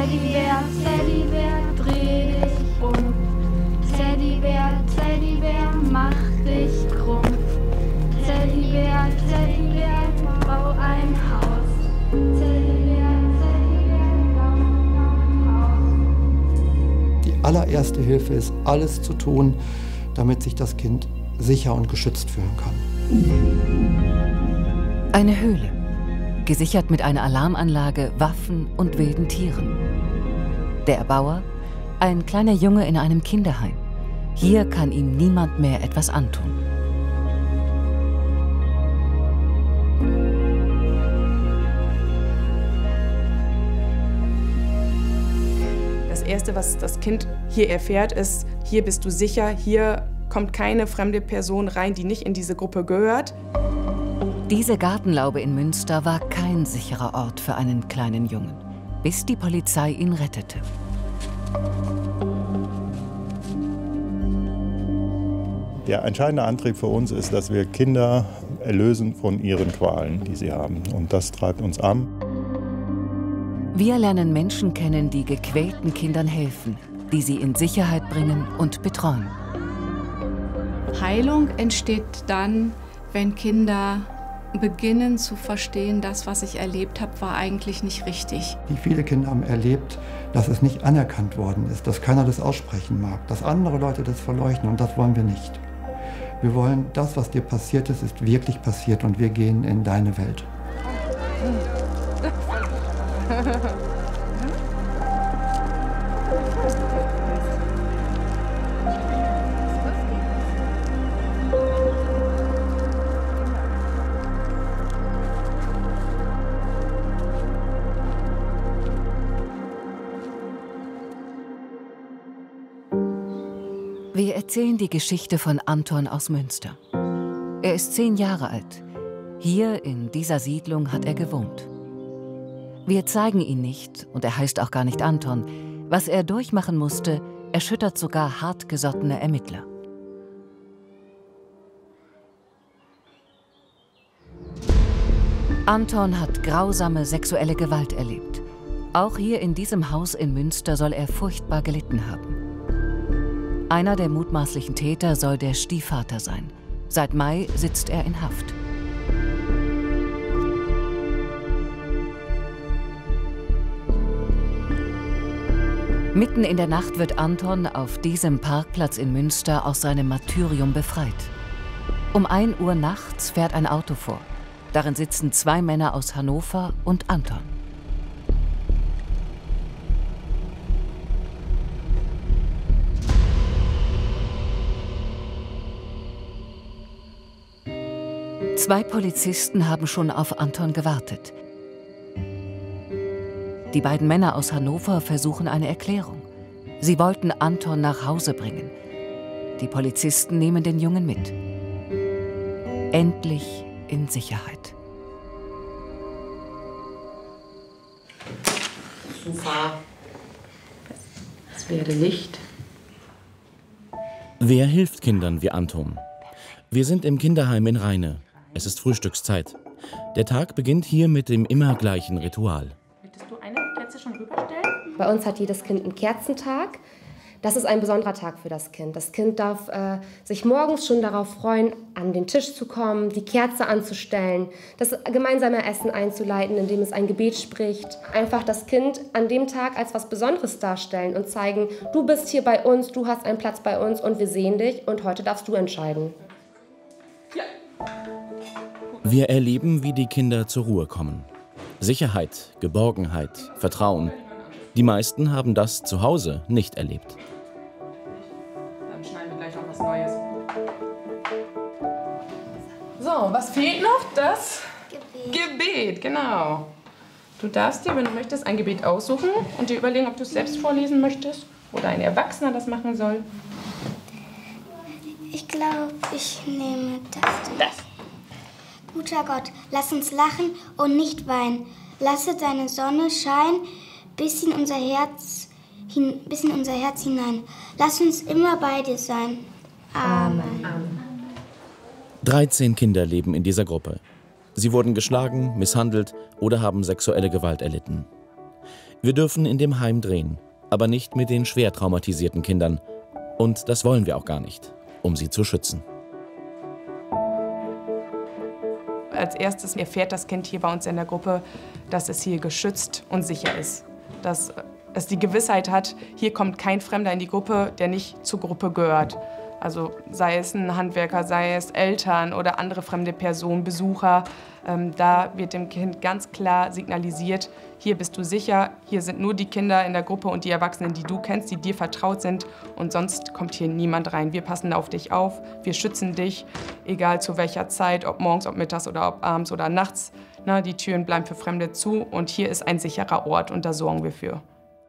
Teddybär, Teddybär, dreh dich um. Teddybär, Teddybär, mach dich krumm. Teddybär, Teddybär, bau ein Haus. Teddybär, Teddybär, bau ein Haus. Die allererste Hilfe ist, alles zu tun, damit sich das Kind sicher und geschützt fühlen kann. Eine Höhle, gesichert mit einer Alarmanlage, Waffen und wilden Tieren. Der Erbauer, ein kleiner Junge in einem Kinderheim. Hier kann ihm niemand mehr etwas antun. Das Erste, was das Kind hier erfährt, ist, hier bist du sicher, hier kommt keine fremde Person rein, die nicht in diese Gruppe gehört. Diese Gartenlaube in Münster war kein sicherer Ort für einen kleinen Jungen, bis die Polizei ihn rettete. Der entscheidende Antrieb für uns ist, dass wir Kinder erlösen von ihren Qualen, die sie haben. Und das treibt uns an. Wir lernen Menschen kennen, die gequälten Kindern helfen, die sie in Sicherheit bringen und betreuen. Heilung entsteht dann, wenn Kinder beginnen zu verstehen, das, was ich erlebt habe, war eigentlich nicht richtig. Wie viele Kinder haben erlebt, dass es nicht anerkannt worden ist, dass keiner das aussprechen mag, dass andere Leute das verleugnen, und das wollen wir nicht. Wir wollen, das, was dir passiert ist, ist wirklich passiert, und wir gehen in deine Welt. Wir erzählen die Geschichte von Anton aus Münster. Er ist 10 Jahre alt. Hier in dieser Siedlung hat er gewohnt. Wir zeigen ihn nicht, und er heißt auch gar nicht Anton. Was er durchmachen musste, erschüttert sogar hartgesottene Ermittler. Anton hat grausame sexuelle Gewalt erlebt. Auch hier in diesem Haus in Münster soll er furchtbar gelitten haben. Einer der mutmaßlichen Täter soll der Stiefvater sein. Seit Mai sitzt er in Haft. Mitten in der Nacht wird Anton auf diesem Parkplatz in Münster aus seinem Martyrium befreit. Um 1 Uhr nachts fährt ein Auto vor. Darin sitzen 2 Männer aus Hannover und Anton. Zwei Polizisten haben schon auf Anton gewartet. Die beiden Männer aus Hannover versuchen eine Erklärung. Sie wollten Anton nach Hause bringen. Die Polizisten nehmen den Jungen mit. Endlich in Sicherheit. Super. Es werde Licht. Wer hilft Kindern wie Anton? Wir sind im Kinderheim in Rheine. Es ist Frühstückszeit. Der Tag beginnt hier mit dem immer gleichen Ritual. Möchtest du eine Kerze schon rüberstellen? Bei uns hat jedes Kind einen Kerzentag. Das ist ein besonderer Tag für das Kind. Das Kind darf sich morgens schon darauf freuen, an den Tisch zu kommen, die Kerze anzustellen, das gemeinsame Essen einzuleiten, indem es ein Gebet spricht. Einfach das Kind an dem Tag als was Besonderes darstellen und zeigen, du bist hier bei uns, du hast einen Platz bei uns und wir sehen dich und heute darfst du entscheiden. Ja. Wir erleben, wie die Kinder zur Ruhe kommen. Sicherheit, Geborgenheit, Vertrauen. Die meisten haben das zu Hause nicht erlebt. Dann schneiden wir gleich noch was Neues. So, was fehlt noch? Das Gebet, genau. Du darfst dir, wenn du möchtest, ein Gebet aussuchen und dir überlegen, ob du es selbst vorlesen möchtest oder ein Erwachsener das machen soll. Ich glaube, ich nehme das. Guter Gott, lass uns lachen und nicht weinen. Lasse deine Sonne scheinen bis in unser Herz hinein. Lass uns immer bei dir sein. Amen. 13 Kinder leben in dieser Gruppe. Sie wurden geschlagen, misshandelt oder haben sexuelle Gewalt erlitten. Wir dürfen in dem Heim drehen, aber nicht mit den schwer traumatisierten Kindern. Und das wollen wir auch gar nicht, um sie zu schützen. Als erstes erfährt das Kind hier bei uns in der Gruppe, dass es hier geschützt und sicher ist. Dass es die Gewissheit hat, hier kommt kein Fremder in die Gruppe, der nicht zur Gruppe gehört. Also sei es ein Handwerker, sei es Eltern oder andere fremde Personen, Besucher. Da wird dem Kind ganz klar signalisiert, hier bist du sicher, hier sind nur die Kinder in der Gruppe und die Erwachsenen, die du kennst, die dir vertraut sind. Und sonst kommt hier niemand rein. Wir passen auf dich auf, wir schützen dich, egal zu welcher Zeit, ob morgens, ob mittags oder ob abends oder nachts. Na, die Türen bleiben für Fremde zu und hier ist ein sicherer Ort und da sorgen wir für.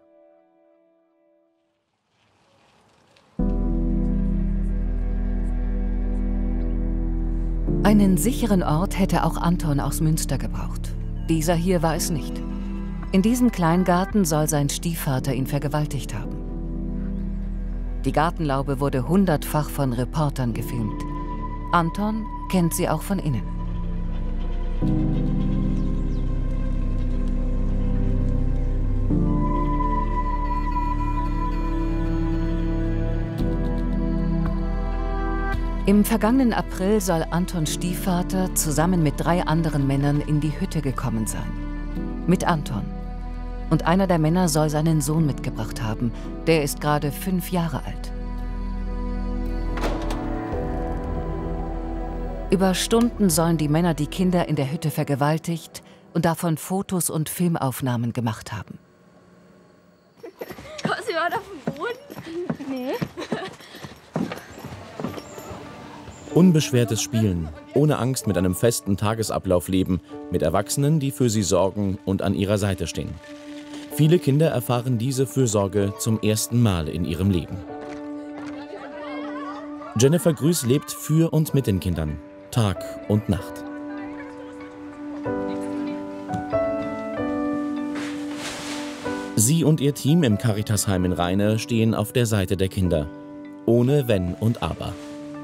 Einen sicheren Ort hätte auch Anton aus Münster gebraucht. Dieser hier war es nicht. In diesem Kleingarten soll sein Stiefvater ihn vergewaltigt haben. Die Gartenlaube wurde 100-fach von Reportern gefilmt. Anton kennt sie auch von innen. Im vergangenen April soll Antons Stiefvater zusammen mit 3 anderen Männern in die Hütte gekommen sein. Mit Anton. Und einer der Männer soll seinen Sohn mitgebracht haben. Der ist gerade 5 Jahre alt. Über Stunden sollen die Männer die Kinder in der Hütte vergewaltigt und davon Fotos und Filmaufnahmen gemacht haben. Sie war auf dem Boden? Nee. Unbeschwertes Spielen, ohne Angst mit einem festen Tagesablauf leben, mit Erwachsenen, die für sie sorgen und an ihrer Seite stehen. Viele Kinder erfahren diese Fürsorge zum ersten Mal in ihrem Leben. Jennifer Grüß lebt für und mit den Kindern, Tag und Nacht. Sie und ihr Team im Caritasheim in Rheine stehen auf der Seite der Kinder, ohne Wenn und Aber.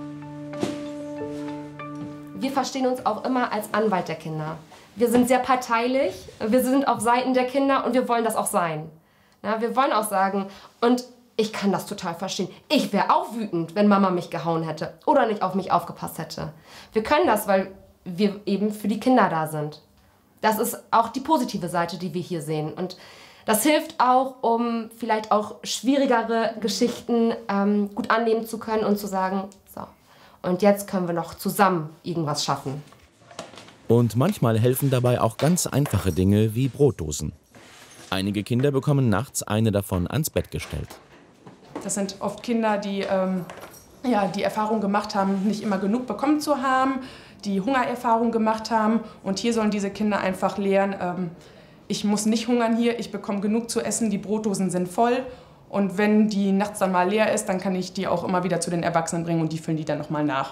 Wir verstehen uns auch immer als Anwalt der Kinder. Wir sind sehr parteilich, wir sind auf Seiten der Kinder und wir wollen das auch sein. Ja, wir wollen auch sagen, und ich kann das total verstehen, ich wäre auch wütend, wenn Mama mich gehauen hätte oder nicht auf mich aufgepasst hätte. Wir können das, weil wir eben für die Kinder da sind. Das ist auch die positive Seite, die wir hier sehen. Und das hilft auch, um vielleicht auch schwierigere Geschichten gut annehmen zu können und zu sagen, so, und jetzt können wir noch zusammen irgendwas schaffen. Und manchmal helfen dabei auch ganz einfache Dinge wie Brotdosen. Einige Kinder bekommen nachts eine davon ans Bett gestellt. Das sind oft Kinder, die die Erfahrung gemacht haben, nicht immer genug bekommen zu haben, die Hungererfahrung gemacht haben. Und hier sollen diese Kinder einfach lernen, ich muss nicht hungern hier, ich bekomme genug zu essen, die Brotdosen sind voll. Und wenn die nachts dann mal leer ist, dann kann ich die auch immer wieder zu den Erwachsenen bringen und die füllen die dann noch mal nach.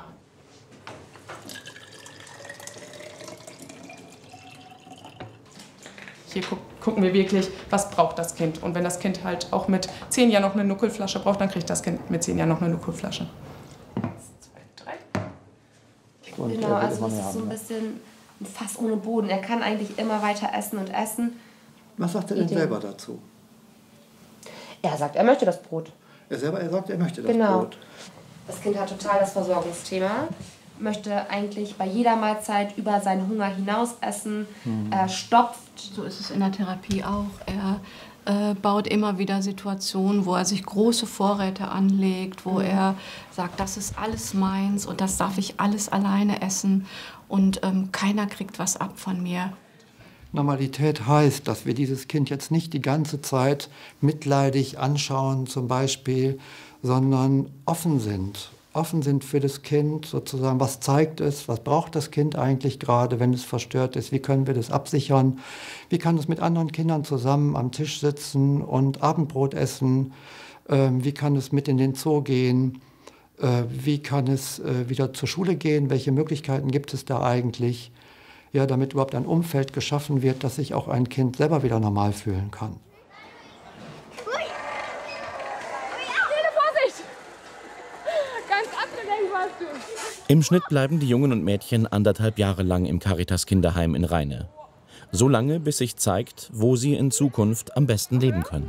Hier gucken wir wirklich, was braucht das Kind. Und wenn das Kind halt auch mit 10 Jahren noch eine Nuckelflasche braucht, dann kriegt das Kind mit 10 Jahren noch eine Nuckelflasche. 1, 2, 3. Genau, also es ist so ein bisschen ein Fass ohne Boden. Er kann eigentlich immer weiter essen und essen. Was sagt er denn selber dazu? Er sagt, er möchte das Brot. Er sagt, er möchte das Brot. Das Kind hat total das Versorgungsthema. Möchte eigentlich bei jeder Mahlzeit über seinen Hunger hinaus essen. Er stopft. So ist es in der Therapie auch. Er baut immer wieder Situationen, wo er sich große Vorräte anlegt, wo er sagt, das ist alles meins und das darf ich alles alleine essen und keiner kriegt was ab von mir. Normalität heißt, dass wir dieses Kind jetzt nicht die ganze Zeit mitleidig anschauen zum Beispiel, sondern offen sind. Offen sind für das Kind, sozusagen, was zeigt es, was braucht das Kind eigentlich gerade, wenn es verstört ist, wie können wir das absichern, wie kann es mit anderen Kindern zusammen am Tisch sitzen und Abendbrot essen, wie kann es mit in den Zoo gehen, wie kann es wieder zur Schule gehen, welche Möglichkeiten gibt es da eigentlich, ja, damit überhaupt ein Umfeld geschaffen wird, dass sich auch ein Kind selber wieder normal fühlen kann. Im Schnitt bleiben die Jungen und Mädchen 1,5 Jahre lang im Caritas Kinderheim in Rheine. So lange, bis sich zeigt, wo sie in Zukunft am besten leben können.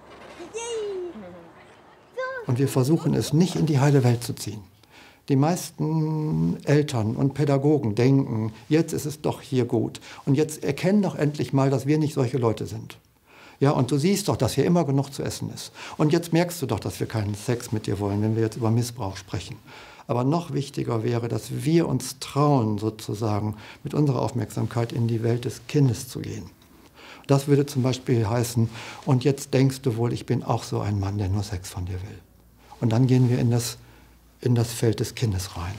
Und wir versuchen es nicht in die heile Welt zu ziehen. Die meisten Eltern und Pädagogen denken, jetzt ist es doch hier gut. Und jetzt erkennen doch endlich mal, dass wir nicht solche Leute sind. Ja, und du siehst doch, dass hier immer genug zu essen ist. Und jetzt merkst du doch, dass wir keinen Sex mit dir wollen, wenn wir jetzt über Missbrauch sprechen. Aber noch wichtiger wäre, dass wir uns trauen, sozusagen mit unserer Aufmerksamkeit in die Welt des Kindes zu gehen. Das würde zum Beispiel heißen, und jetzt denkst du wohl, ich bin auch so ein Mann, der nur Sex von dir will. Und dann gehen wir in das Feld des Kindes rein.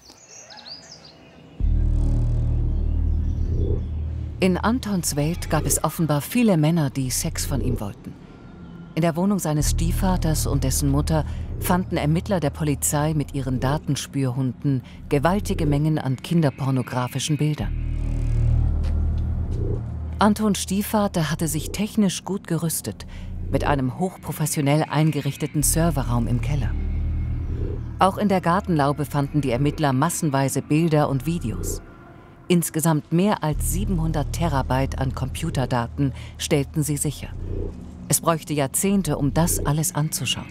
In Antons Welt gab es offenbar viele Männer, die Sex von ihm wollten. In der Wohnung seines Stiefvaters und dessen Mutter fanden Ermittler der Polizei mit ihren Datenspürhunden gewaltige Mengen an kinderpornografischen Bildern. Antons Stiefvater hatte sich technisch gut gerüstet, mit einem hochprofessionell eingerichteten Serverraum im Keller. Auch in der Gartenlaube fanden die Ermittler massenweise Bilder und Videos. Insgesamt mehr als 700 Terabyte an Computerdaten stellten sie sicher. Es bräuchte Jahrzehnte, um das alles anzuschauen.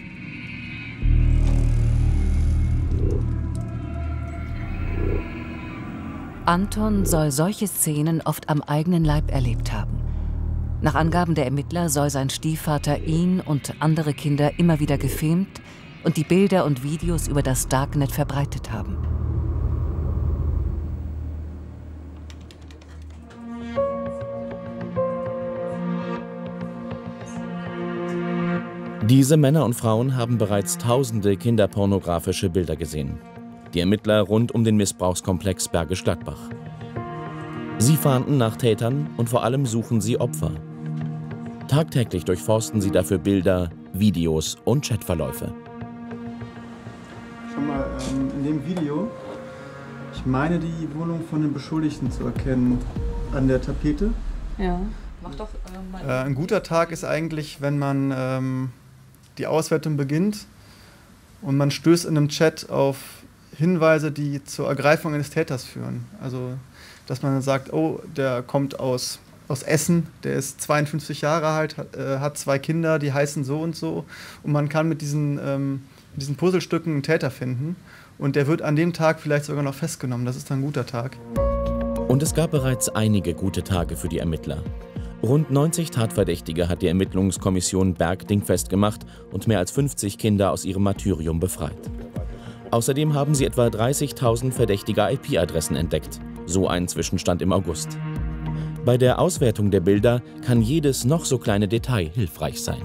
Anton soll solche Szenen oft am eigenen Leib erlebt haben. Nach Angaben der Ermittler soll sein Stiefvater ihn und andere Kinder immer wieder gefilmt und die Bilder und Videos über das Darknet verbreitet haben. Diese Männer und Frauen haben bereits tausende kinderpornografische Bilder gesehen. Die Ermittler rund um den Missbrauchskomplex Bergisch Gladbach. Sie fahnden nach Tätern und vor allem suchen sie Opfer. Tagtäglich durchforsten sie dafür Bilder, Videos und Chatverläufe. Schau mal, in dem Video, ich meine die Wohnung von den Beschuldigten zu erkennen, an der Tapete. Ja, mach doch mal. Ein guter Tag ist eigentlich, wenn man die Auswertung beginnt und man stößt in einem Chat auf Hinweise, die zur Ergreifung eines Täters führen. Also, dass man sagt, oh, der kommt aus Essen, der ist 52 Jahre alt, hat 2 Kinder, die heißen so und so. Und man kann mit diesen Puzzlestücken einen Täter finden. Und der wird an dem Tag vielleicht sogar noch festgenommen. Das ist dann ein guter Tag. Und es gab bereits einige gute Tage für die Ermittler. Rund 90 Tatverdächtige hat die Ermittlungskommission Berg dingfest gemacht und mehr als 50 Kinder aus ihrem Martyrium befreit. Außerdem haben sie etwa 30.000 verdächtige IP-Adressen entdeckt. So ein Zwischenstand im August. Bei der Auswertung der Bilder kann jedes noch so kleine Detail hilfreich sein.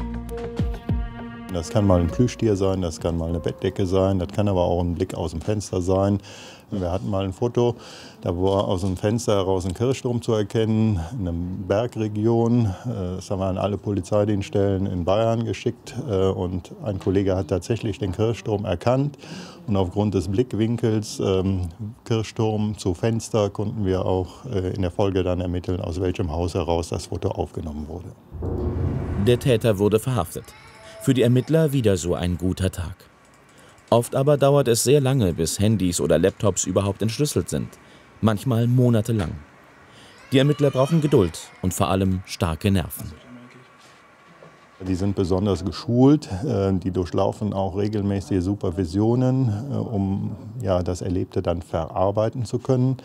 Das kann mal ein Plüschtier sein, das kann mal eine Bettdecke sein, das kann aber auch ein Blick aus dem Fenster sein. Wir hatten mal ein Foto, da war aus dem Fenster heraus ein Kirchturm zu erkennen, in einer Bergregion. Das haben wir an alle Polizeidienststellen in Bayern geschickt und ein Kollege hat tatsächlich den Kirchturm erkannt. Und aufgrund des Blickwinkels Kirchturm zu Fenster konnten wir auch in der Folge dann ermitteln, aus welchem Haus heraus das Foto aufgenommen wurde. Der Täter wurde verhaftet. Für die Ermittler wieder so ein guter Tag. Oft aber dauert es sehr lange, bis Handys oder Laptops überhaupt entschlüsselt sind. Manchmal monatelang. Die Ermittler brauchen Geduld und vor allem starke Nerven. Die sind besonders geschult, die durchlaufen auch regelmäßige Supervisionen, um das Erlebte dann verarbeiten zu können.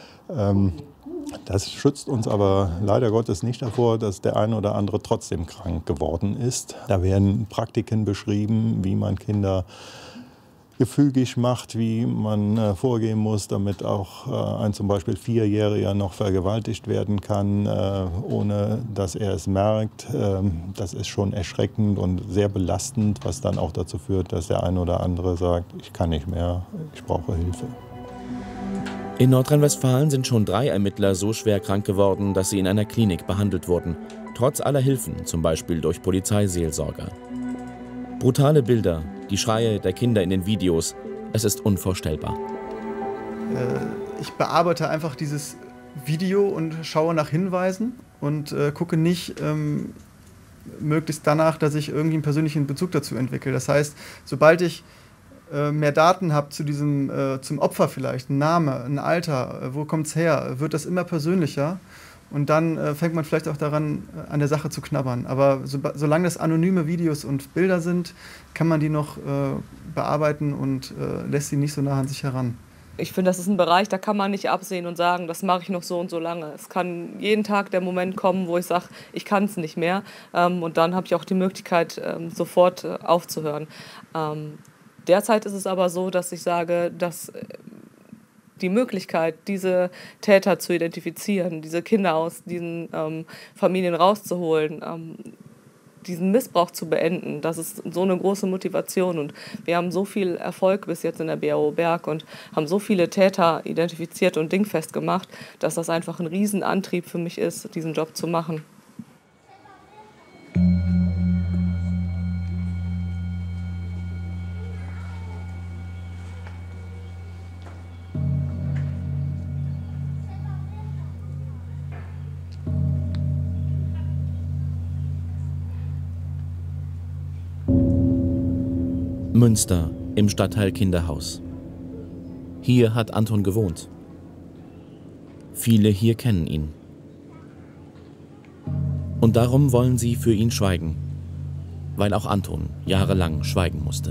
Das schützt uns aber leider Gottes nicht davor, dass der eine oder andere trotzdem krank geworden ist. Da werden Praktiken beschrieben, wie man Kinder gefügig macht, wie man vorgehen muss, damit auch ein zum Beispiel 4-Jähriger noch vergewaltigt werden kann, ohne dass er es merkt. Das ist schon erschreckend und sehr belastend, was dann auch dazu führt, dass der eine oder andere sagt, ich kann nicht mehr, ich brauche Hilfe. In Nordrhein-Westfalen sind schon 3 Ermittler so schwer krank geworden, dass sie in einer Klinik behandelt wurden. Trotz aller Hilfen, zum Beispiel durch Polizeiseelsorger. Brutale Bilder, die Schreie der Kinder in den Videos, es ist unvorstellbar. Ich bearbeite einfach dieses Video und schaue nach Hinweisen und gucke nicht möglichst danach, dass ich irgendwie einen persönlichen Bezug dazu entwickle. Das heißt, sobald ich mehr Daten habe zu zum Opfer vielleicht, ein Name, ein Alter, wo kommt es her, wird das immer persönlicher. Und dann fängt man vielleicht auch daran, an der Sache zu knabbern. Aber solange das anonyme Videos und Bilder sind, kann man die noch bearbeiten und lässt sie nicht so nah an sich heran. Ich finde, das ist ein Bereich, da kann man nicht absehen und sagen, das mache ich noch so und so lange. Es kann jeden Tag der Moment kommen, wo ich sage, ich kann es nicht mehr. Und dann habe ich auch die Möglichkeit, sofort aufzuhören. Derzeit ist es aber so, dass ich sage, dass die Möglichkeit, diese Täter zu identifizieren, diese Kinder aus diesen Familien rauszuholen, diesen Missbrauch zu beenden, das ist so eine große Motivation. Und wir haben so viel Erfolg bis jetzt in der BAO Berg und haben so viele Täter identifiziert und dingfest gemacht, dass das einfach ein Riesenantrieb für mich ist, diesen Job zu machen. Münster, im Stadtteil Kinderhaus. Hier hat Anton gewohnt. Viele hier kennen ihn. Und darum wollen sie für ihn schweigen, weil auch Anton jahrelang schweigen musste.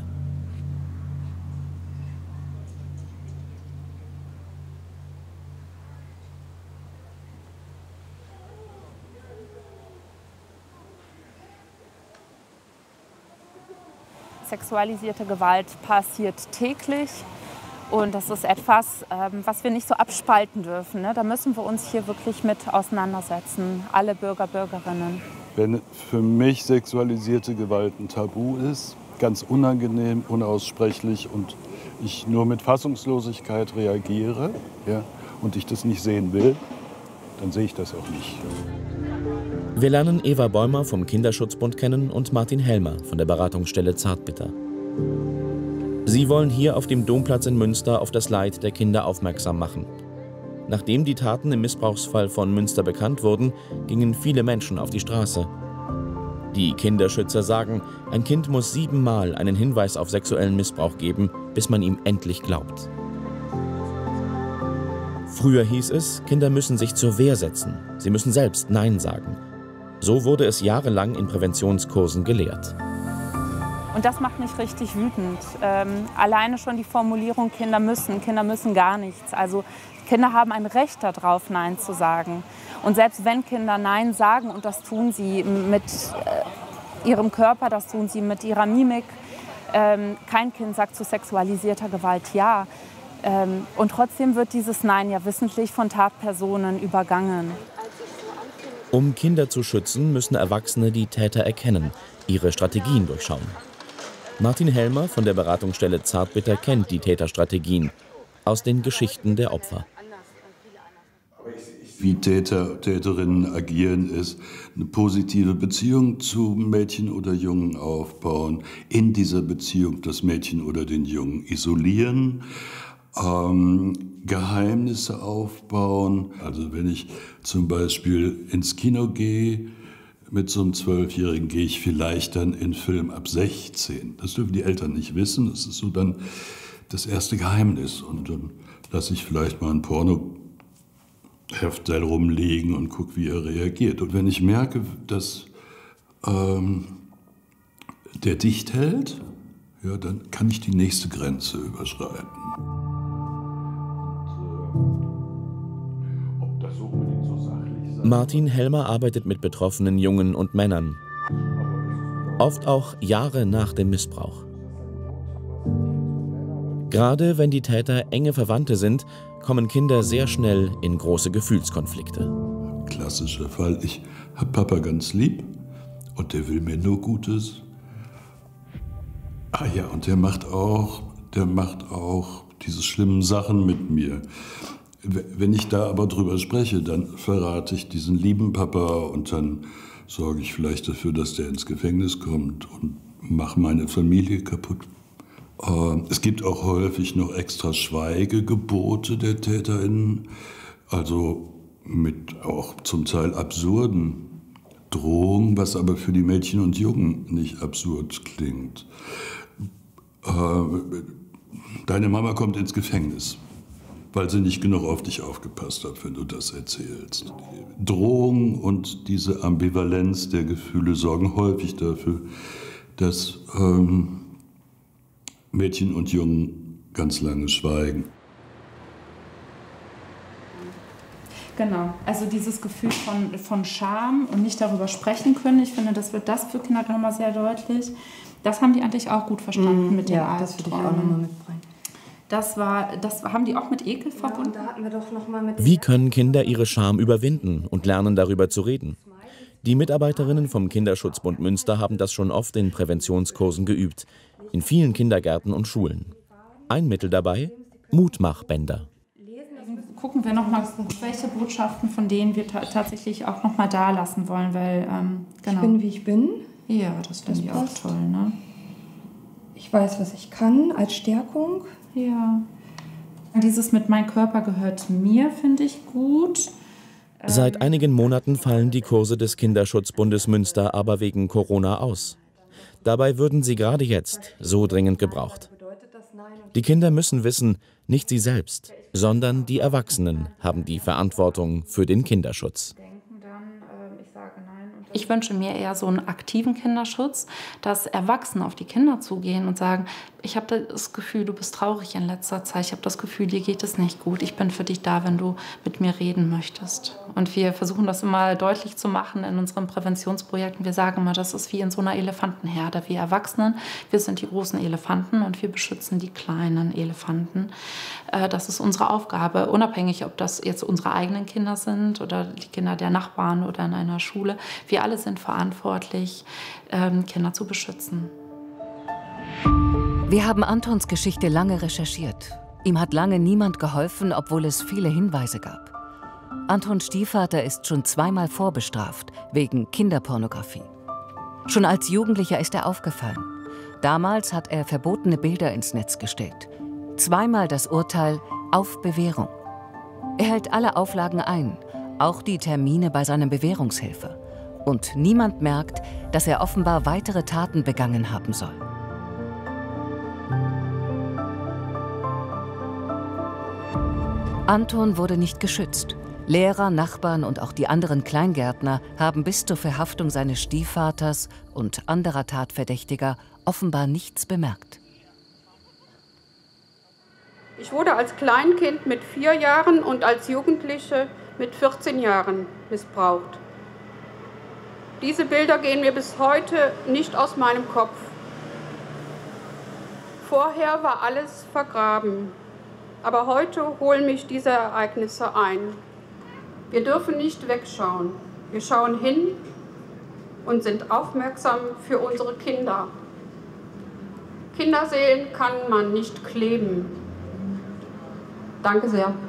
Sexualisierte Gewalt passiert täglich und das ist etwas, was wir nicht so abspalten dürfen. Ne? Da müssen wir uns hier wirklich mit auseinandersetzen, alle Bürger, Bürgerinnen. Wenn für mich sexualisierte Gewalt ein Tabu ist, ganz unangenehm, unaussprechlich und ich nur mit Fassungslosigkeit reagiere, ja, und ich das nicht sehen will, dann sehe ich das auch nicht. Wir lernen Eva Bäumer vom Kinderschutzbund kennen und Martin Helmer von der Beratungsstelle Zartbitter. Sie wollen hier auf dem Domplatz in Münster auf das Leid der Kinder aufmerksam machen. Nachdem die Taten im Missbrauchsfall von Münster bekannt wurden, gingen viele Menschen auf die Straße. Die Kinderschützer sagen, ein Kind muss 7-mal einen Hinweis auf sexuellen Missbrauch geben, bis man ihm endlich glaubt. Früher hieß es, Kinder müssen sich zur Wehr setzen. Sie müssen selbst Nein sagen. So wurde es jahrelang in Präventionskursen gelehrt. Und das macht mich richtig wütend. Alleine schon die Formulierung, Kinder müssen gar nichts. Also Kinder haben ein Recht darauf, Nein zu sagen. Und selbst wenn Kinder Nein sagen, und das tun sie mit ihrem Körper, das tun sie mit ihrer Mimik, kein Kind sagt zu sexualisierter Gewalt Ja. Und trotzdem wird dieses Nein ja wissentlich von Tatpersonen übergangen. Um Kinder zu schützen, müssen Erwachsene die Täter erkennen, ihre Strategien durchschauen. Martin Helmer von der Beratungsstelle Zartbitter kennt die Täterstrategien aus den Geschichten der Opfer. Wie Täter, Täterinnen agieren, ist eine positive Beziehung zu Mädchen oder Jungen aufbauen, in dieser Beziehung das Mädchen oder den Jungen isolieren, Geheimnisse aufbauen. Also wenn ich zum Beispiel ins Kino gehe, mit so einem 12-Jährigen gehe ich vielleicht dann in Film ab 16. Das dürfen die Eltern nicht wissen, das ist so dann das erste Geheimnis. Und dann lasse ich vielleicht mal ein Pornoheft rumliegen und gucke, wie er reagiert. Und wenn ich merke, dass der dicht hält, ja, dann kann ich die nächste Grenze überschreiten. Martin Helmer arbeitet mit betroffenen Jungen und Männern. Oft auch Jahre nach dem Missbrauch. Gerade wenn die Täter enge Verwandte sind, kommen Kinder sehr schnell in große Gefühlskonflikte. Klassischer Fall, ich hab Papa ganz lieb und der will mir nur Gutes. Ah ja, und der macht auch diese schlimmen Sachen mit mir. Wenn ich da aber drüber spreche, dann verrate ich diesen lieben Papa und dann sorge ich vielleicht dafür, dass der ins Gefängnis kommt und mache meine Familie kaputt. Es gibt auch häufig noch extra Schweigegebote der TäterInnen, also mit auch zum Teil absurden Drohungen, was aber für die Mädchen und Jungen nicht absurd klingt. Deine Mama kommt ins Gefängnis. weil sie nicht genug auf dich aufgepasst hat, wenn du das erzählst. Die Drohung und diese Ambivalenz der Gefühle sorgen häufig dafür, dass Mädchen und Jungen ganz lange schweigen. Genau, also dieses Gefühl von Scham und nicht darüber sprechen können, ich finde, das wird das für Kinder nochmal sehr deutlich. Das haben die eigentlich auch gut verstanden mit den Albträumen. Das würde ich auch nochmal mitbringen. Das haben die auch mit Ekel verbunden. Ja, da hatten wir doch noch mal mit Wie können Kinder ihre Scham überwinden und lernen, darüber zu reden? Die Mitarbeiterinnen vom Kinderschutzbund Münster haben das schon oft in Präventionskursen geübt, in vielen Kindergärten und Schulen. Ein Mittel dabei: Mutmachbänder. Gucken wir noch mal, welche Botschaften von denen wir tatsächlich auch noch mal da lassen wollen, weil genau. Ich bin, wie ich bin. Ja, das finde ich auch toll, ne? Ich weiß, was ich kann, als Stärkung. Ja. Dieses mit mein Körper gehört mir finde ich gut. Seit einigen Monaten fallen die Kurse des Kinderschutzbundes Münster aber wegen Corona aus. Dabei würden sie gerade jetzt so dringend gebraucht. Die Kinder müssen wissen, nicht sie selbst, sondern die Erwachsenen haben die Verantwortung für den Kinderschutz. Ich wünsche mir eher so einen aktiven Kinderschutz, dass Erwachsene auf die Kinder zugehen und sagen, ich habe das Gefühl, du bist traurig in letzter Zeit, ich habe das Gefühl, dir geht es nicht gut, ich bin für dich da, wenn du mit mir reden möchtest. Und wir versuchen das immer deutlich zu machen in unseren Präventionsprojekten. Wir sagen immer, das ist wie in so einer Elefantenherde. Wir Erwachsenen, wir sind die großen Elefanten und wir beschützen die kleinen Elefanten. Das ist unsere Aufgabe, unabhängig, ob das jetzt unsere eigenen Kinder sind oder die Kinder der Nachbarn oder in einer Schule. Wir alle sind verantwortlich, Kinder zu beschützen. Wir haben Antons Geschichte lange recherchiert. Ihm hat lange niemand geholfen, obwohl es viele Hinweise gab. Antons Stiefvater ist schon zweimal vorbestraft, wegen Kinderpornografie. Schon als Jugendlicher ist er aufgefallen. Damals hat er verbotene Bilder ins Netz gestellt. Zweimal das Urteil auf Bewährung. Er hält alle Auflagen ein, auch die Termine bei seinem Bewährungshelfer. Und niemand merkt, dass er offenbar weitere Taten begangen haben soll. Anton wurde nicht geschützt. Lehrer, Nachbarn und auch die anderen Kleingärtner haben bis zur Verhaftung seines Stiefvaters und anderer Tatverdächtiger offenbar nichts bemerkt. Ich wurde als Kleinkind mit 4 Jahren und als Jugendliche mit 14 Jahren missbraucht. Diese Bilder gehen mir bis heute nicht aus meinem Kopf. Vorher war alles vergraben, aber heute holen mich diese Ereignisse ein. Wir dürfen nicht wegschauen. Wir schauen hin und sind aufmerksam für unsere Kinder. Kinderseelen kann man nicht kleben. Danke sehr.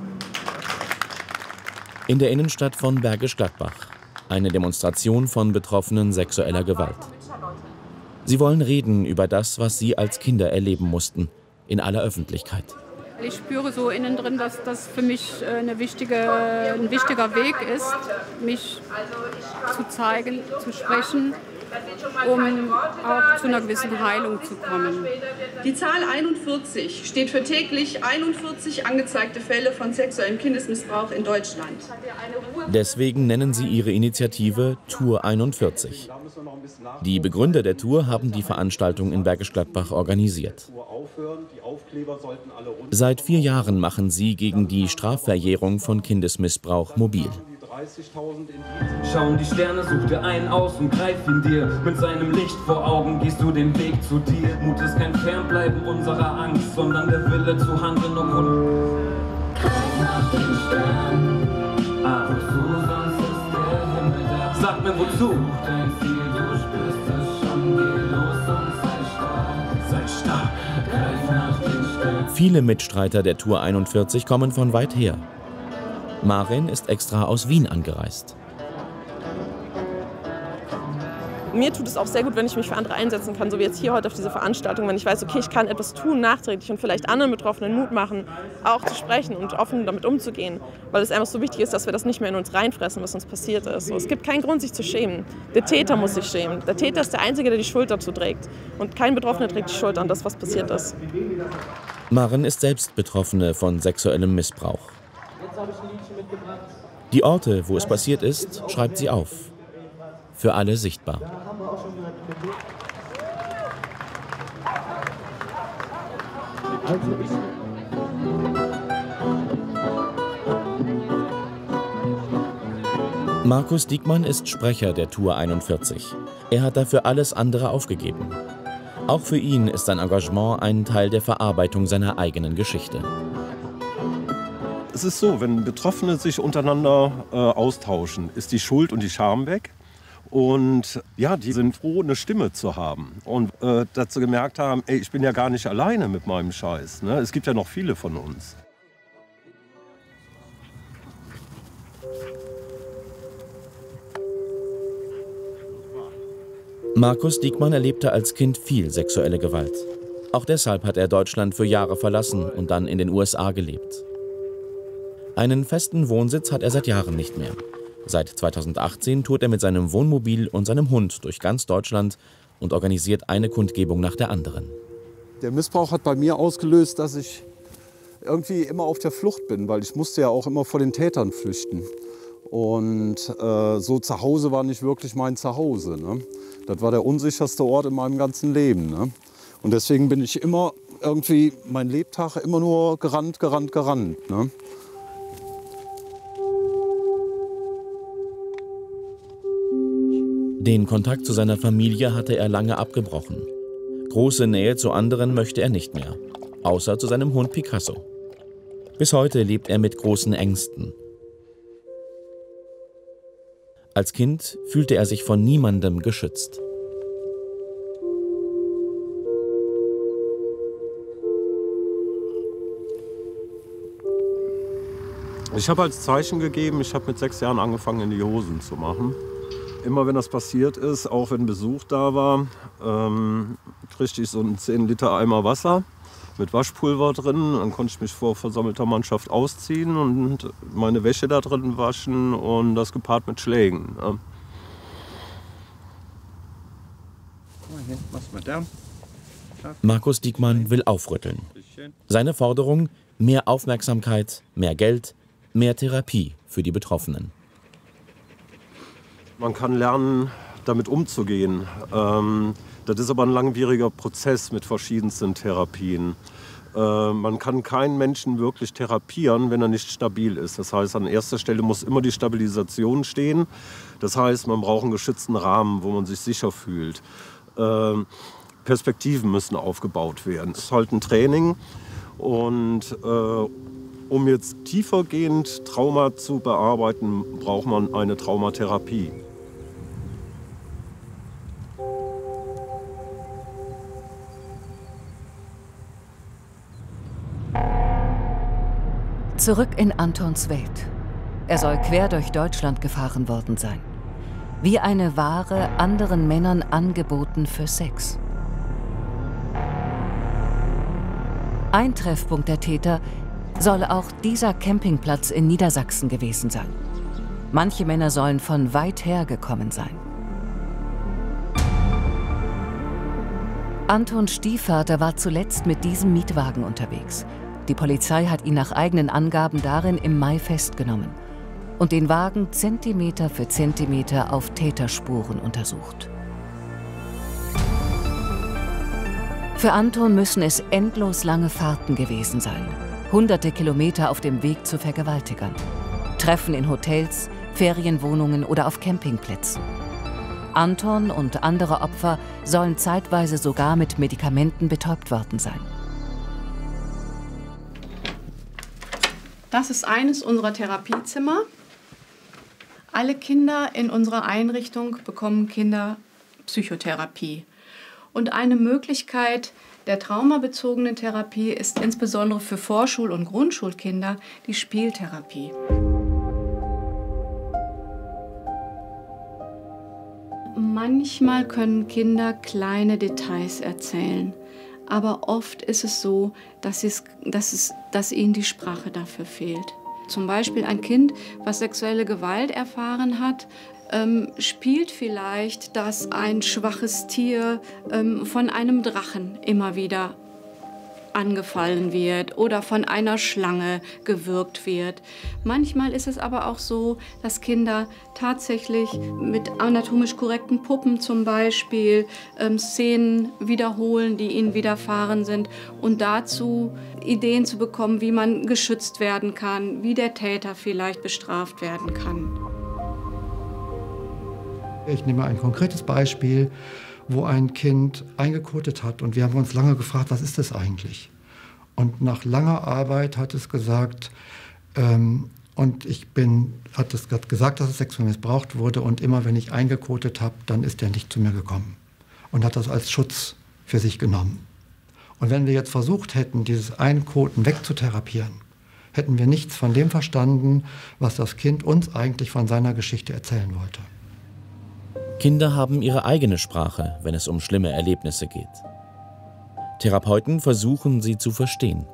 In der Innenstadt von Bergisch Gladbach. Eine Demonstration von Betroffenen sexueller Gewalt. Sie wollen reden über das, was sie als Kinder erleben mussten, in aller Öffentlichkeit. Ich spüre so innen drin, dass das für mich ein wichtiger Weg ist, mich zu zeigen, zu sprechen, um auch zu einer gewissen Heilung zu kommen. Die Zahl 41 steht für täglich 41 angezeigte Fälle von sexuellem Kindesmissbrauch in Deutschland. Deswegen nennen sie ihre Initiative Tour 41. Die Begründer der Tour haben die Veranstaltung in Bergisch Gladbach organisiert. Seit 4 Jahren machen sie gegen die Strafverjährung von Kindesmissbrauch mobil. Schauen die Sterne, such dir einen aus und greif ihn dir. Mit seinem Licht vor Augen gehst du den Weg zu dir. Mut ist kein Fernbleiben unserer Angst, sondern der Wille zu handeln und greif nach den Sternen. Wozu, sonst ist der Himmel da. Sag mir wozu. Such dein Ziel, du spürst es schon. Geh los und sei stark. Sei stark. Greif nach den Sternen. Viele Mitstreiter der Tour 41 kommen von weit her. Marin ist extra aus Wien angereist. Mir tut es auch sehr gut, wenn ich mich für andere einsetzen kann, so wie jetzt hier heute auf dieser Veranstaltung, wenn ich weiß, okay, ich kann etwas tun nachträglich und vielleicht anderen Betroffenen Mut machen, auch zu sprechen und offen damit umzugehen, weil es einfach so wichtig ist, dass wir das nicht mehr in uns reinfressen, was uns passiert ist. So, es gibt keinen Grund, sich zu schämen. Der Täter muss sich schämen. Der Täter ist der Einzige, der die Schuld dazu trägt und kein Betroffener trägt die Schuld an das, was passiert ist. Maren ist selbst Betroffene von sexuellem Missbrauch. Die Orte, wo es passiert ist, schreibt sie auf. Für alle sichtbar. Markus Diekmann ist Sprecher der Tour 41. Er hat dafür alles andere aufgegeben. Auch für ihn ist sein Engagement ein Teil der Verarbeitung seiner eigenen Geschichte. Es ist so, wenn Betroffene sich untereinander austauschen, ist die Schuld und die Scham weg. Und ja, die sind froh, eine Stimme zu haben. Und dazu gemerkt haben, ey, ich bin ja gar nicht alleine mit meinem Scheiß. Ne? Es gibt ja noch viele von uns. Markus Diekmann erlebte als Kind viel sexuelle Gewalt. Auch deshalb hat er Deutschland für Jahre verlassen und dann in den USA gelebt. Einen festen Wohnsitz hat er seit Jahren nicht mehr. Seit 2018 tourt er mit seinem Wohnmobil und seinem Hund durch ganz Deutschland und organisiert eine Kundgebung nach der anderen. Der Missbrauch hat bei mir ausgelöst, dass ich irgendwie immer auf der Flucht bin, weil ich musste ja auch immer vor den Tätern flüchten. Und so zu Hause war nicht wirklich mein Zuhause. Ne? Das war der unsicherste Ort in meinem ganzen Leben. Ne? Und deswegen bin ich immer irgendwie, mein Lebtag immer nur gerannt. Ne? Den Kontakt zu seiner Familie hatte er lange abgebrochen. Große Nähe zu anderen möchte er nicht mehr, außer zu seinem Hund Picasso. Bis heute lebt er mit großen Ängsten. Als Kind fühlte er sich von niemandem geschützt. Ich habe als Zeichen gegeben, ich habe mit 6 Jahren angefangen, in die Hosen zu machen. Immer wenn das passiert ist, auch wenn Besuch da war, kriegte ich so einen 10 Liter Eimer Wasser mit Waschpulver drin. Dann konnte ich mich vor versammelter Mannschaft ausziehen und meine Wäsche da drin waschen und das gepaart mit Schlägen. Ja. Markus Diekmann will aufrütteln. Seine Forderung: mehr Aufmerksamkeit, mehr Geld, mehr Therapie für die Betroffenen. Man kann lernen, damit umzugehen. Das ist aber ein langwieriger Prozess mit verschiedensten Therapien. Man kann keinen Menschen wirklich therapieren, wenn er nicht stabil ist. Das heißt, an erster Stelle muss immer die Stabilisation stehen. Das heißt, man braucht einen geschützten Rahmen, wo man sich sicher fühlt. Perspektiven müssen aufgebaut werden. Es ist halt ein Training. Und um jetzt tiefergehend Trauma zu bearbeiten, braucht man eine Traumatherapie. Zurück in Antons Welt. Er soll quer durch Deutschland gefahren worden sein. Wie eine Ware anderen Männern angeboten für Sex. Ein Treffpunkt der Täter soll auch dieser Campingplatz in Niedersachsen gewesen sein. Manche Männer sollen von weit her gekommen sein. Antons Stiefvater war zuletzt mit diesem Mietwagen unterwegs. Die Polizei hat ihn nach eigenen Angaben darin im Mai festgenommen und den Wagen Zentimeter für Zentimeter auf Täterspuren untersucht. Für Anton müssen es endlos lange Fahrten gewesen sein. Hunderte Kilometer auf dem Weg zu Vergewaltigern. Treffen in Hotels, Ferienwohnungen oder auf Campingplätzen. Anton und andere Opfer sollen zeitweise sogar mit Medikamenten betäubt worden sein. Das ist eines unserer Therapiezimmer. Alle Kinder in unserer Einrichtung bekommen Kinderpsychotherapie. Und eine Möglichkeit der traumabezogenen Therapie ist insbesondere für Vorschul- und Grundschulkinder die Spieltherapie. Manchmal können Kinder kleine Details erzählen. Aber oft ist es so, dass ihnen die Sprache dafür fehlt. Zum Beispiel ein Kind, was sexuelle Gewalt erfahren hat, spielt vielleicht, dass ein schwaches Tier von einem Drachen immer wieder angefallen wird oder von einer Schlange gewürgt wird. Manchmal ist es aber auch so, dass Kinder tatsächlich mit anatomisch korrekten Puppen zum Beispiel Szenen wiederholen, die ihnen widerfahren sind, und dazu Ideen zu bekommen, wie man geschützt werden kann, wie der Täter vielleicht bestraft werden kann. Ich nehme ein konkretes Beispiel, wo ein Kind eingekotet hat, und wir haben uns lange gefragt, was ist das eigentlich? Und nach langer Arbeit hat es gesagt, hat es gesagt, dass es sexuell missbraucht wurde, und immer wenn ich eingekotet habe, dann ist er nicht zu mir gekommen und hat das als Schutz für sich genommen. Und wenn wir jetzt versucht hätten, dieses Einkoten wegzutherapieren, hätten wir nichts von dem verstanden, was das Kind uns eigentlich von seiner Geschichte erzählen wollte. Kinder haben ihre eigene Sprache, wenn es um schlimme Erlebnisse geht. Therapeuten versuchen, sie zu verstehen.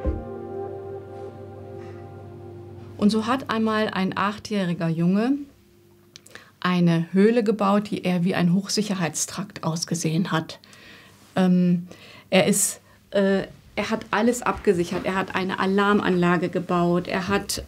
Und so hat einmal ein 8-jähriger Junge eine Höhle gebaut, die eher wie ein Hochsicherheitstrakt ausgesehen hat. Er hat alles abgesichert. Er hat eine Alarmanlage gebaut. Er hat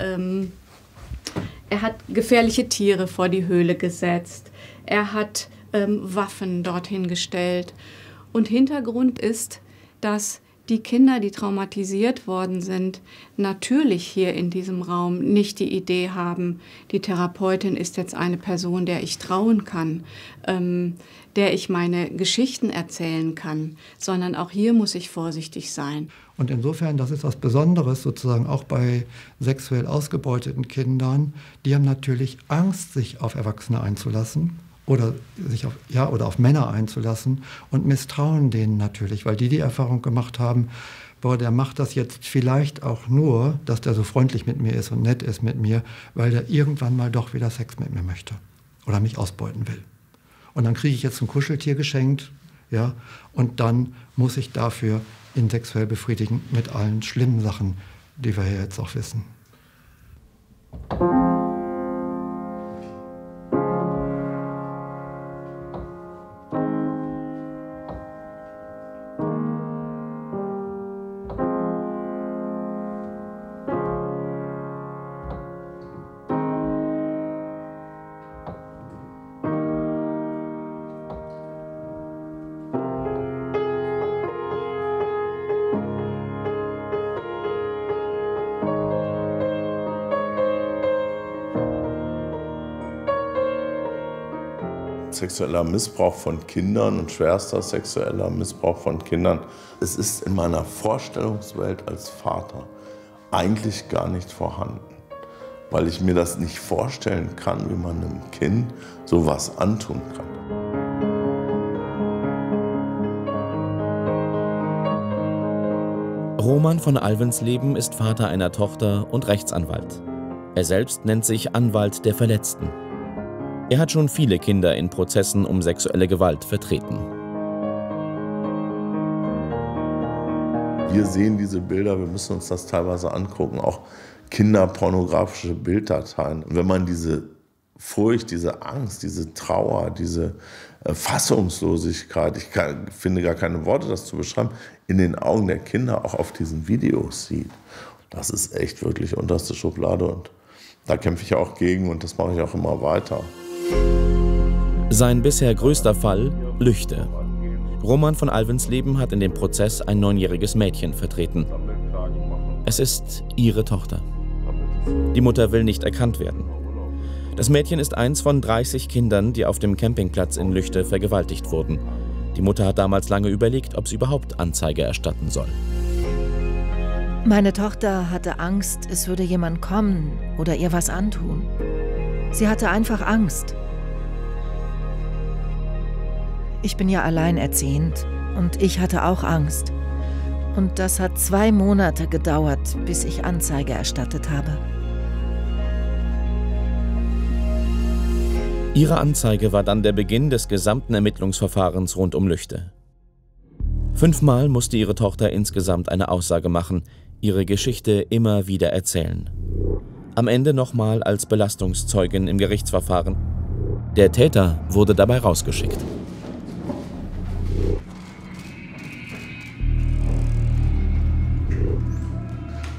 gefährliche Tiere vor die Höhle gesetzt. Er hat Waffen dorthin gestellt. Und Hintergrund ist, dass die Kinder, die traumatisiert worden sind, natürlich hier in diesem Raum nicht die Idee haben, die Therapeutin ist jetzt eine Person, der ich trauen kann, der ich meine Geschichten erzählen kann, sondern auch hier muss ich vorsichtig sein. Und insofern, das ist was Besonderes sozusagen auch bei sexuell ausgebeuteten Kindern. Die haben natürlich Angst, sich auf Erwachsene einzulassen oder sich auf Männer einzulassen und misstrauen denen natürlich, weil die Erfahrung gemacht haben, boah, der macht das jetzt vielleicht auch nur, dass der so freundlich mit mir ist und nett ist mit mir, weil der irgendwann mal doch wieder Sex mit mir möchte oder mich ausbeuten will. Und dann kriege ich jetzt ein Kuscheltier geschenkt, ja, und dann muss ich dafür ihn sexuell befriedigen mit allen schlimmen Sachen, die wir ja jetzt auch wissen. Sexueller Missbrauch von Kindern und schwerster sexueller Missbrauch von Kindern. Es ist in meiner Vorstellungswelt als Vater eigentlich gar nicht vorhanden, weil ich mir das nicht vorstellen kann, wie man einem Kind sowas antun kann. Roman von Alvensleben ist Vater einer Tochter und Rechtsanwalt. Er selbst nennt sich Anwalt der Verletzten. Er hat schon viele Kinder in Prozessen um sexuelle Gewalt vertreten. Wir sehen diese Bilder, wir müssen uns das teilweise angucken, auch kinderpornografische Bilddateien. Und wenn man diese Furcht, diese Angst, diese Trauer, diese Fassungslosigkeit, ich finde gar keine Worte, das zu beschreiben, in den Augen der Kinder auch auf diesen Videos sieht, das ist echt wirklich unterste Schublade, und da kämpfe ich auch gegen, und das mache ich auch immer weiter. Sein bisher größter Fall: Lüchte. Roman von Alvensleben hat in dem Prozess ein 9-jähriges Mädchen vertreten. Es ist ihre Tochter. Die Mutter will nicht erkannt werden. Das Mädchen ist eins von 30 Kindern, die auf dem Campingplatz in Lüchte vergewaltigt wurden. Die Mutter hat damals lange überlegt, ob sie überhaupt Anzeige erstatten soll. Meine Tochter hatte Angst, es würde jemand kommen oder ihr was antun. Sie hatte einfach Angst. Ich bin ja alleinerziehend und ich hatte auch Angst. Und das hat 2 Monate gedauert, bis ich Anzeige erstattet habe. Ihre Anzeige war dann der Beginn des gesamten Ermittlungsverfahrens rund um Lüchte. 5-mal musste ihre Tochter insgesamt eine Aussage machen, ihre Geschichte immer wieder erzählen. Am Ende nochmal als Belastungszeugin im Gerichtsverfahren. Der Täter wurde dabei rausgeschickt.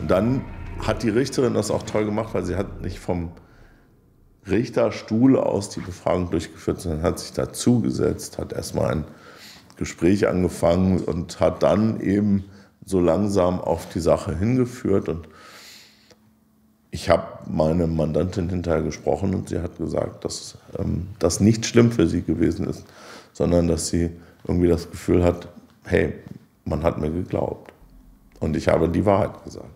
Dann hat die Richterin das auch toll gemacht, weil sie hat nicht vom Richterstuhl aus die Befragung durchgeführt, sondern hat sich dazugesetzt, hat erstmal ein Gespräch angefangen und hat dann eben so langsam auf die Sache hingeführt. Und ich habe meine Mandantin hinterher gesprochen und sie hat gesagt, dass das nicht schlimm für sie gewesen ist, sondern dass sie irgendwie das Gefühl hat, hey, man hat mir geglaubt und ich habe die Wahrheit gesagt.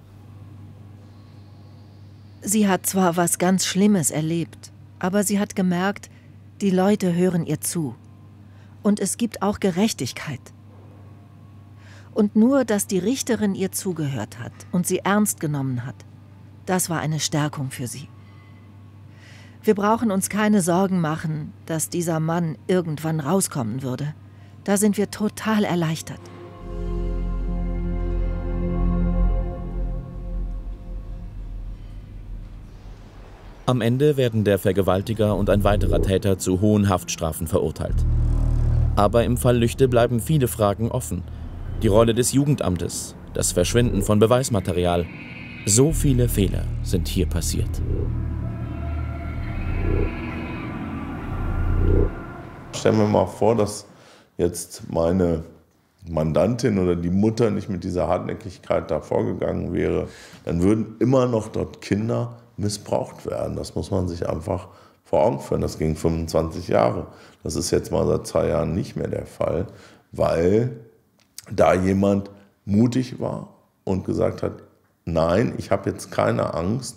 Sie hat zwar was ganz Schlimmes erlebt, aber sie hat gemerkt, die Leute hören ihr zu. Und es gibt auch Gerechtigkeit. Und nur, dass die Richterin ihr zugehört hat und sie ernst genommen hat, das war eine Stärkung für sie. Wir brauchen uns keine Sorgen machen, dass dieser Mann irgendwann rauskommen würde. Da sind wir total erleichtert. Am Ende werden der Vergewaltiger und ein weiterer Täter zu hohen Haftstrafen verurteilt. Aber im Fall Lüchte bleiben viele Fragen offen. Die Rolle des Jugendamtes, das Verschwinden von Beweismaterial. So viele Fehler sind hier passiert. Stellen wir mal vor, dass jetzt meine Mandantin oder die Mutter nicht mit dieser Hartnäckigkeit da vorgegangen wäre, dann würden immer noch dort Kinder missbraucht werden. Das muss man sich einfach vor Augen führen. Das ging 25 Jahre. Das ist jetzt mal seit 2 Jahren nicht mehr der Fall, weil da jemand mutig war und gesagt hat, nein, ich habe jetzt keine Angst.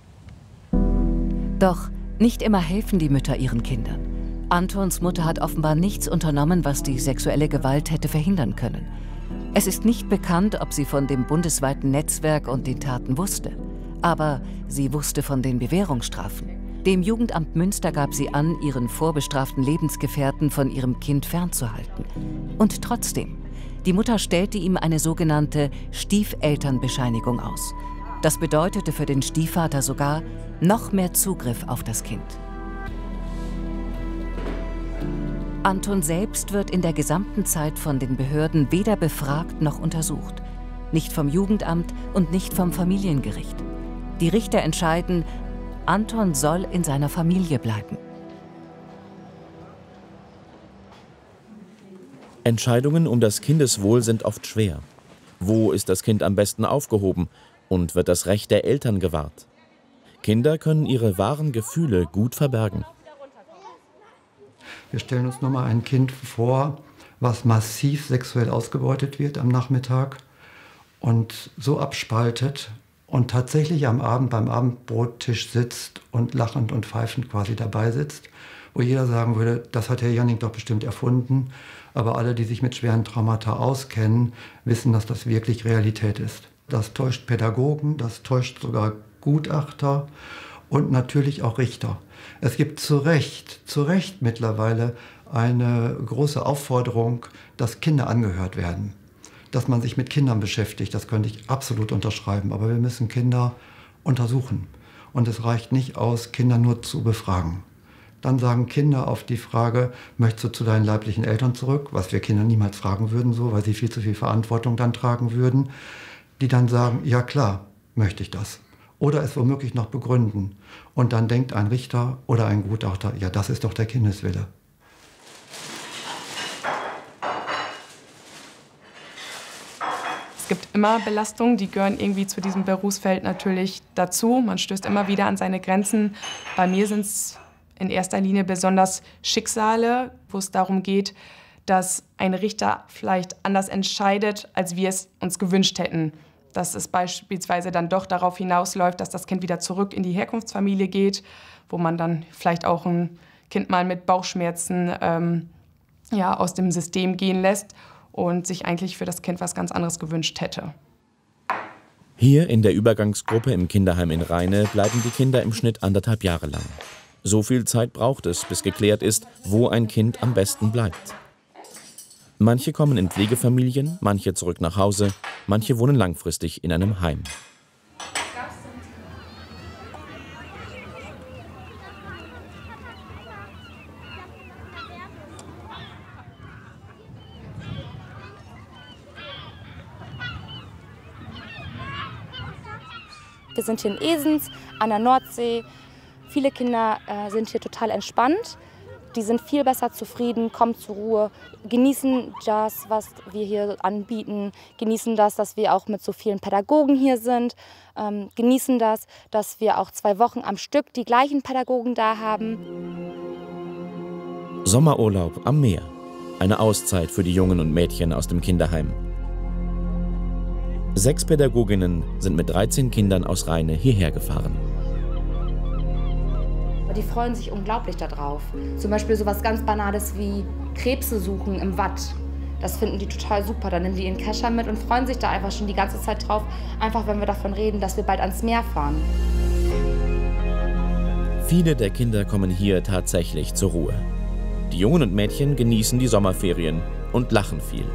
Doch nicht immer helfen die Mütter ihren Kindern. Antons Mutter hat offenbar nichts unternommen, was die sexuelle Gewalt hätte verhindern können. Es ist nicht bekannt, ob sie von dem bundesweiten Netzwerk und den Taten wusste. Aber sie wusste von den Bewährungsstrafen. Dem Jugendamt Münster gab sie an, ihren vorbestraften Lebensgefährten von ihrem Kind fernzuhalten. Und trotzdem, die Mutter stellte ihm eine sogenannte Stiefelternbescheinigung aus. Das bedeutete für den Stiefvater sogar noch mehr Zugriff auf das Kind. Anton selbst wird in der gesamten Zeit von den Behörden weder befragt noch untersucht. Nicht vom Jugendamt und nicht vom Familiengericht. Die Richter entscheiden, Anton soll in seiner Familie bleiben. Entscheidungen um das Kindeswohl sind oft schwer. Wo ist das Kind am besten aufgehoben und wird das Recht der Eltern gewahrt? Kinder können ihre wahren Gefühle gut verbergen. Wir stellen uns nur mal ein Kind vor, was massiv sexuell ausgebeutet wird am Nachmittag und so abspaltet und tatsächlich am Abend beim Abendbrottisch sitzt und lachend und pfeifend quasi dabei sitzt, wo jeder sagen würde, das hat Herr Janning doch bestimmt erfunden. Aber alle, die sich mit schweren Traumata auskennen, wissen, dass das wirklich Realität ist. Das täuscht Pädagogen, das täuscht sogar Gutachter und natürlich auch Richter. Es gibt zu Recht mittlerweile eine große Aufforderung, dass Kinder angehört werden. Dass man sich mit Kindern beschäftigt, das könnte ich absolut unterschreiben. Aber wir müssen Kinder untersuchen. Und es reicht nicht aus, Kinder nur zu befragen. Dann sagen Kinder auf die Frage, möchtest du zu deinen leiblichen Eltern zurück? Was wir Kinder niemals fragen würden, so, weil sie viel zu viel Verantwortung dann tragen würden. Die dann sagen, ja klar, möchte ich das. Oder es womöglich noch begründen. Und dann denkt ein Richter oder ein Gutachter, ja, das ist doch der Kindeswille. Es gibt immer Belastungen, die gehören irgendwie zu diesem Berufsfeld natürlich dazu. Man stößt immer wieder an seine Grenzen. Bei mir sind es in erster Linie besonders Schicksale, wo es darum geht, dass ein Richter vielleicht anders entscheidet, als wir es uns gewünscht hätten. Dass es beispielsweise dann doch darauf hinausläuft, dass das Kind wieder zurück in die Herkunftsfamilie geht, wo man dann vielleicht auch ein Kind mal mit Bauchschmerzen aus dem System gehen lässt und sich eigentlich für das Kind was ganz anderes gewünscht hätte. Hier in der Übergangsgruppe im Kinderheim in Rheine bleiben die Kinder im Schnitt 1,5 Jahre lang. So viel Zeit braucht es, bis geklärt ist, wo ein Kind am besten bleibt. Manche kommen in Pflegefamilien, manche zurück nach Hause, manche wohnen langfristig in einem Heim. Wir sind hier in Esens an der Nordsee. Viele Kinder sind hier total entspannt. Die sind viel besser zufrieden, kommen zur Ruhe, genießen das, was wir hier anbieten, genießen das, dass wir auch mit so vielen Pädagogen hier sind, genießen das, dass wir auch 2 Wochen am Stück die gleichen Pädagogen da haben. Sommerurlaub am Meer. Eine Auszeit für die Jungen und Mädchen aus dem Kinderheim. 6 Pädagoginnen sind mit 13 Kindern aus Rheine hierher gefahren. Die freuen sich unglaublich darauf. Zum Beispiel so was ganz Banales wie Krebse suchen im Watt. Das finden die total super. Dann nehmen die ihren Kescher mit und freuen sich da einfach schon die ganze Zeit drauf. Einfach, wenn wir davon reden, dass wir bald ans Meer fahren. Viele der Kinder kommen hier tatsächlich zur Ruhe. Die Jungen und Mädchen genießen die Sommerferien und lachen viel.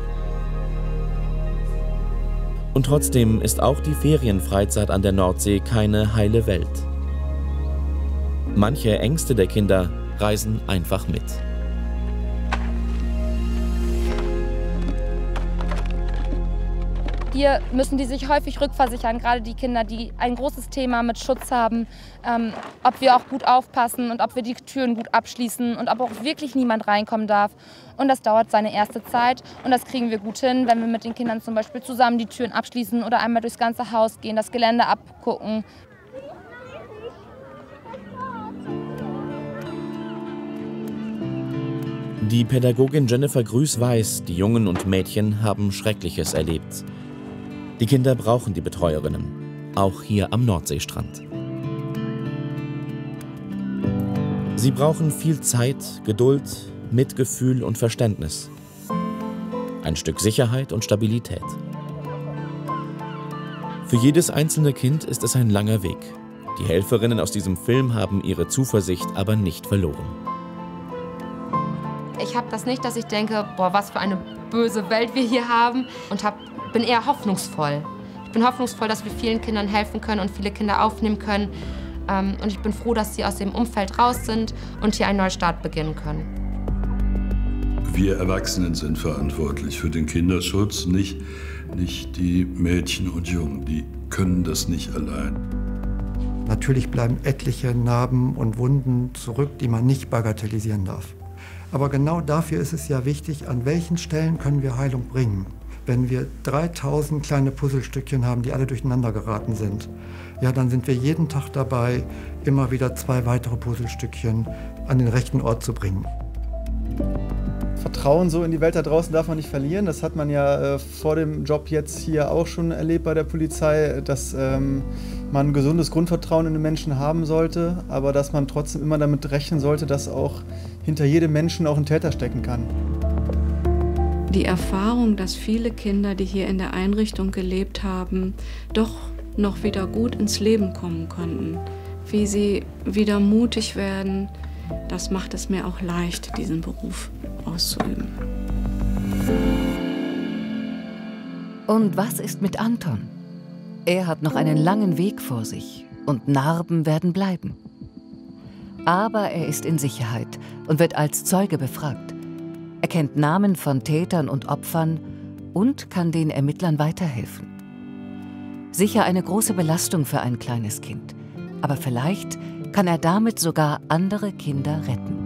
Und trotzdem ist auch die Ferienfreizeit an der Nordsee keine heile Welt. Manche Ängste der Kinder reisen einfach mit. Hier müssen die sich häufig rückversichern, gerade die Kinder, die ein großes Thema mit Schutz haben, ob wir auch gut aufpassen und ob wir die Türen gut abschließen und ob auch wirklich niemand reinkommen darf. Und das dauert seine erste Zeit und das kriegen wir gut hin, wenn wir mit den Kindern zum Beispiel zusammen die Türen abschließen oder einmal durchs ganze Haus gehen, das Gelände abgucken. Die Pädagogin Jennifer Grüß weiß, die Jungen und Mädchen haben Schreckliches erlebt. Die Kinder brauchen die Betreuerinnen, auch hier am Nordseestrand. Sie brauchen viel Zeit, Geduld, Mitgefühl und Verständnis. Ein Stück Sicherheit und Stabilität. Für jedes einzelne Kind ist es ein langer Weg. Die Helferinnen aus diesem Film haben ihre Zuversicht aber nicht verloren. Ich habe das nicht, dass ich denke, boah, was für eine böse Welt wir hier haben. Und bin eher hoffnungsvoll. Ich bin hoffnungsvoll, dass wir vielen Kindern helfen können und viele Kinder aufnehmen können. Und ich bin froh, dass sie aus dem Umfeld raus sind und hier einen Neustart beginnen können. Wir Erwachsenen sind verantwortlich für den Kinderschutz, nicht die Mädchen und Jungen. Die können das nicht allein. Natürlich bleiben etliche Narben und Wunden zurück, die man nicht bagatellisieren darf. Aber genau dafür ist es ja wichtig, an welchen Stellen können wir Heilung bringen. Wenn wir 3000 kleine Puzzlestückchen haben, die alle durcheinander geraten sind, ja, dann sind wir jeden Tag dabei, immer wieder 2 weitere Puzzlestückchen an den rechten Ort zu bringen. Vertrauen so in die Welt da draußen darf man nicht verlieren. Das hat man ja vor dem Job jetzt hier auch schon erlebt bei der Polizei, dass man ein gesundes Grundvertrauen in den Menschen haben sollte, aber dass man trotzdem immer damit rechnen sollte, dass auch hinter jedem Menschen auch ein Täter stecken kann. Die Erfahrung, dass viele Kinder, die hier in der Einrichtung gelebt haben, doch noch wieder gut ins Leben kommen konnten, wie sie wieder mutig werden, das macht es mir auch leicht, diesen Beruf auszuüben. Und was ist mit Anton? Er hat noch einen langen Weg vor sich und Narben werden bleiben. Aber er ist in Sicherheit und wird als Zeuge befragt. Er kennt Namen von Tätern und Opfern und kann den Ermittlern weiterhelfen. Sicher eine große Belastung für ein kleines Kind, aber vielleicht kann er damit sogar andere Kinder retten.